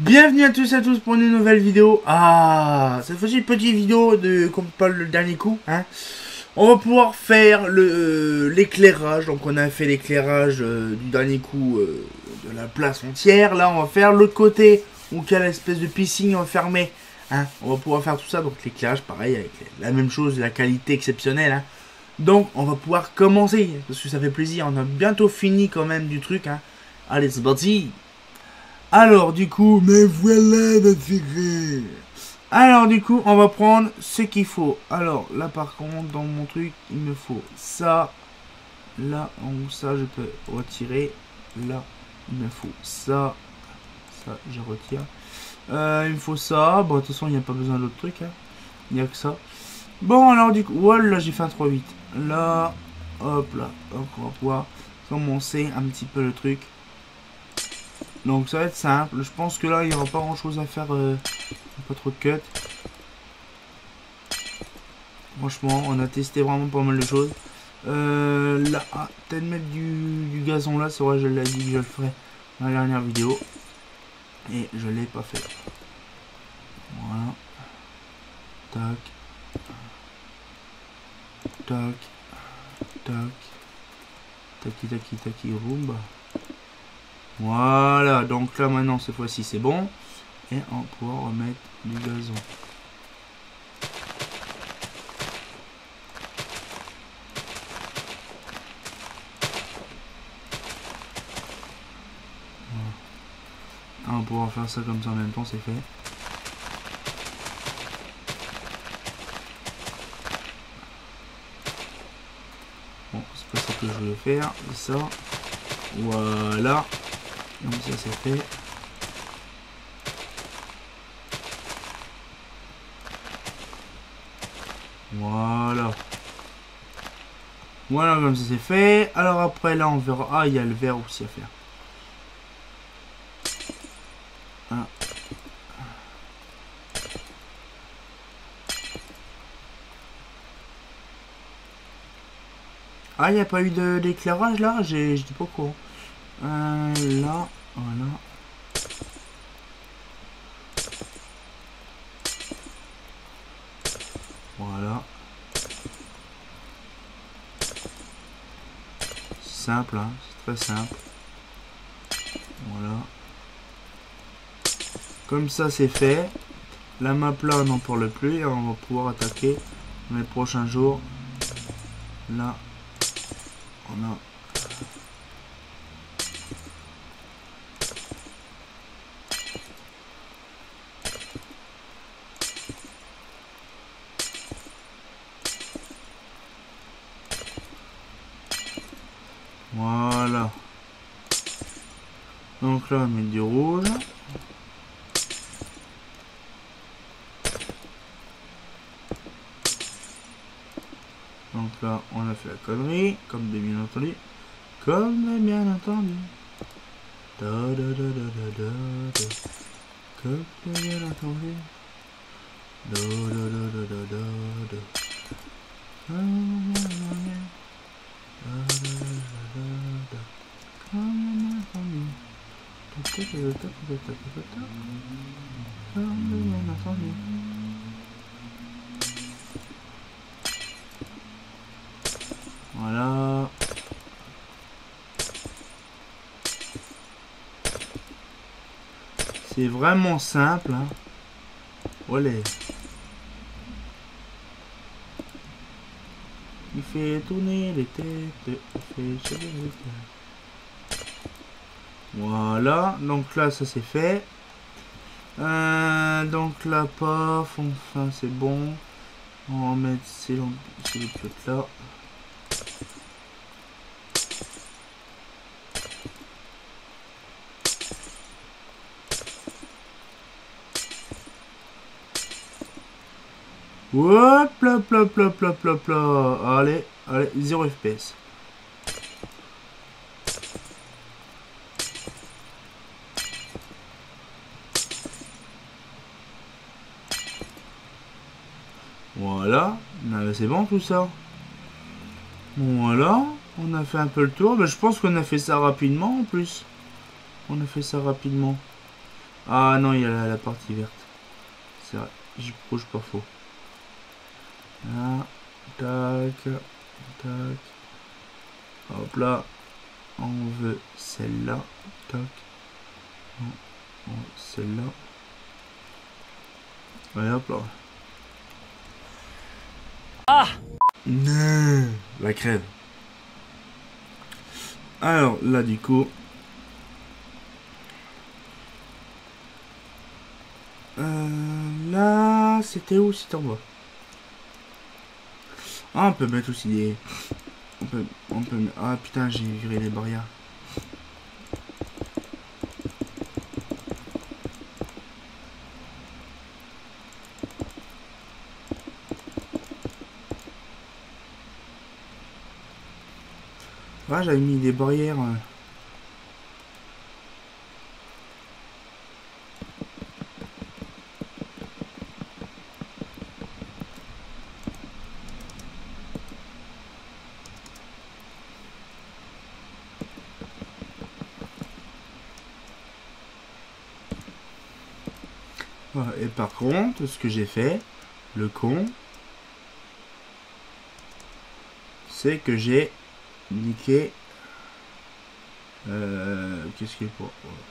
Bienvenue à tous et à tous pour une nouvelle vidéo. Ah, cette fois-ci, petite vidéo de comme pas le dernier coup. Hein. On va pouvoir faire l'éclairage. Donc on a fait l'éclairage du dernier coup de la place entière. Là, on va faire l'autre côté où il y a l'espèce de piscine enfermée. Hein. On va pouvoir faire tout ça. Donc l'éclairage, pareil, avec la même chose, la qualité exceptionnelle. Hein. Donc on va pouvoir commencer parce que ça fait plaisir. On a bientôt fini quand même du truc. Hein. Allez, c'est parti. Alors du coup, mais voilà notre secret. Alors du coup, on va prendre ce qu'il faut. Alors là par contre, dans mon truc, il me faut ça. Là en haut, ça je peux retirer. Là, il me faut ça. Ça, je retire. Il me faut ça. Bon, de toute façon, il n'y a pas besoin d'autre truc. Hein. Il n'y a que ça. Bon, alors du coup, voilà, j'ai fait un 3-8. Là, hop là. Donc on va pouvoir commencer un petit peu le truc. Donc ça va être simple, je pense que là il n'y aura pas grand chose à faire, pas trop de cut. Franchement, on a testé vraiment pas mal de choses. Là, peut-être mettre du gazon là, c'est vrai, je l'ai dit que je le ferai dans la dernière vidéo. Et je l'ai pas fait. Voilà. Tac. Tac. Tac. Taki taki taki rumba. Voilà, donc là maintenant cette fois-ci c'est bon. Et on va pouvoir remettre du gazon. Voilà. On va pouvoir faire ça comme ça en même temps, c'est fait. Bon, c'est pas ça que je voulais faire, c'est ça. Voilà. Donc ça c'est fait. Voilà. Voilà, comme ça c'est fait. Alors après là on verra. Ah, il y a le verre aussi à faire. Voilà. Ah, il n'y a pas eu d'éclairage là. J'étais pas au courant. Là, voilà. Voilà. Simple, hein, c'est très simple. Voilà. Comme ça c'est fait. La map là on n'en parle plus et on va pouvoir attaquer dans les prochains jours. Là, on a... Voilà. Donc là on met du rouge. Donc là on a fait la connerie, comme de bien entendu. Comme de bien entendu. Da da da da da da da. Comme de bien entendu. Da da da da da da da. Comme de bien entendu. Voilà. C'est vraiment simple. Hein. Voilà. Il fait tourner les têtes. Il fait changer les têtes. Voilà. Donc là, ça c'est fait. Donc là, paf. Enfin, c'est bon. On va mettre ces potes là. Hop là, plop, plop, plop, plop, plop. Allez, allez, 0 FPS. Voilà, c'est bon tout ça. Voilà, on a fait un peu le tour. Ben, je pense qu'on a fait ça rapidement en plus. On a fait ça rapidement. Ah non, il y a la partie verte. C'est vrai, j'y bouge pas faux. Là, tac, tac. Hop là, on veut celle-là. Tac. Celle-là. Et hop là. Ah non, la crève. Alors là du coup. Là, c'était où? C'était en bas. Ah, on peut mettre aussi des... On peut... Ah putain, j'ai viré les barrières. Ah, j'avais mis des barrières. Et par contre, ce que j'ai fait, le con, c'est que j'ai niqué. Qu'est-ce qu'il est pour...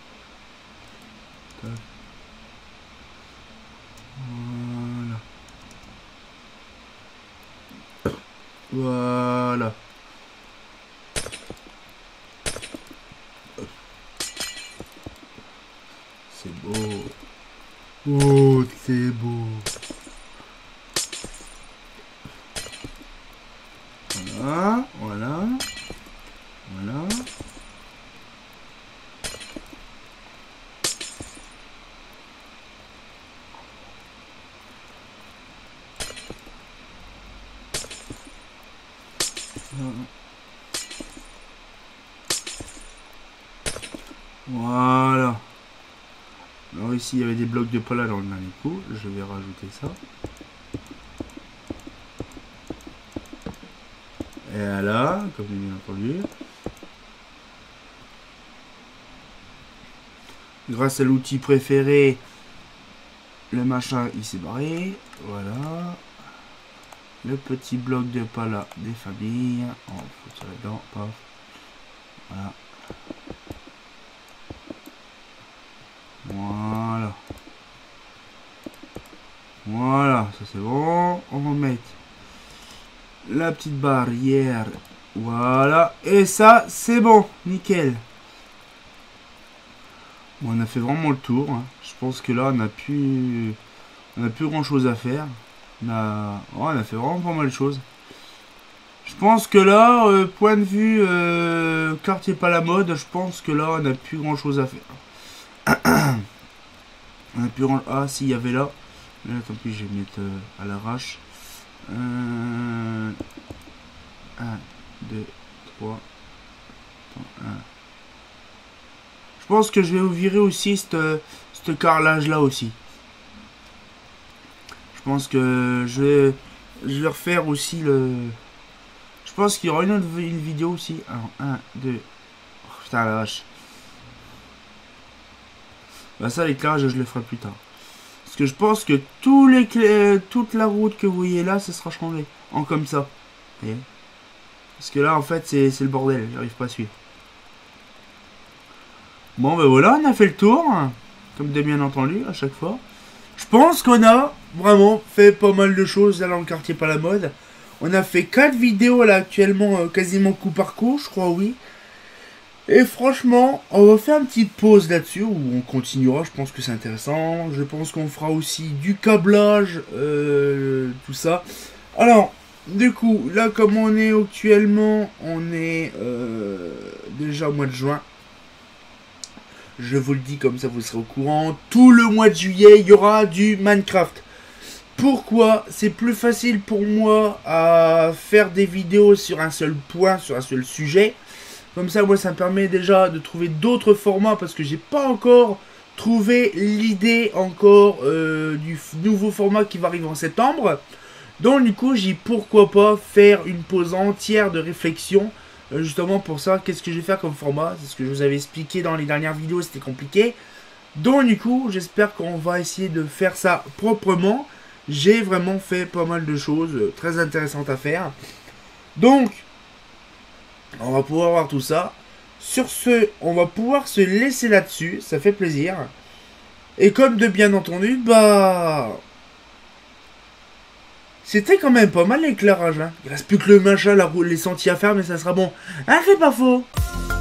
Voilà. Voilà. C'est beau. Oh, c'est beau. Voilà, voilà, voilà. Voilà. Alors ici il y avait des blocs de pala dans le dernier coup. Je vais rajouter ça. Et là, comme bien entendu. Grâce à l'outil préféré, le machin il s'est barré. Voilà. Le petit bloc de pala des familles. On fout ça là-dedans. Paf. Voilà. Voilà. Voilà, ça c'est bon. On va mettre la petite barrière. Voilà. Et ça, c'est bon. Nickel. Bon, on a fait vraiment le tour. Hein. Je pense que là, on a plus grand chose à faire. On a fait vraiment pas mal de choses. Je pense que là, point de vue quartier pas la mode, je pense que là, on n'a plus grand chose à faire. On a plus grand... Ah, si, il y avait là. Mais là, tant pis, je vais mettre à l'arrache. 1, 2, 3. 1. Je pense que je vais vous virer aussi ce carrelage là aussi. Je pense que je vais refaire aussi le... Je pense qu'il y aura une vidéo aussi. Alors, 1, 2... Oh, putain, la vache. Bah ça, l'éclairage, je le ferai plus tard. Parce que je pense que toute la route que vous voyez là, ça sera changé. En comme ça. Vous voyez ? Parce que là, en fait, c'est le bordel. J'arrive pas à suivre. Bon, ben voilà, on a fait le tour. Comme de bien entendu, à chaque fois. Je pense qu'on a vraiment fait pas mal de choses là dans le quartier pas la mode. On a fait 4 vidéos là actuellement, quasiment coup par coup, je crois, oui. Et franchement, on va faire une petite pause là-dessus où on continuera, je pense que c'est intéressant. Je pense qu'on fera aussi du câblage, tout ça. Alors, du coup, là comme on est actuellement, on est déjà au mois de juin. Je vous le dis comme ça vous serez au courant. Tout le mois de juillet, il y aura du Minecraft. Pourquoi? C'est plus facile pour moi à faire des vidéos sur un seul point, sur un seul sujet. Comme ça, moi, ça me permet déjà de trouver d'autres formats parce que j'ai pas encore trouvé l'idée encore du nouveau format qui va arriver en septembre. Donc, du coup, j'ai pourquoi pas faire une pause entière de réflexion justement pour ça. Qu'est-ce que je vais faire comme format? C'est ce que je vous avais expliqué dans les dernières vidéos, c'était compliqué. Donc du coup, j'espère qu'on va essayer de faire ça proprement. J'ai vraiment fait pas mal de choses très intéressantes à faire. Donc, on va pouvoir voir tout ça. Sur ce, on va pouvoir se laisser là-dessus. Ça fait plaisir. Et comme de bien entendu, bah... C'était quand même pas mal l'éclairage. Hein. Il reste plus que le machin, les sentiers à faire, mais ça sera bon. Hein, c'est pas faux.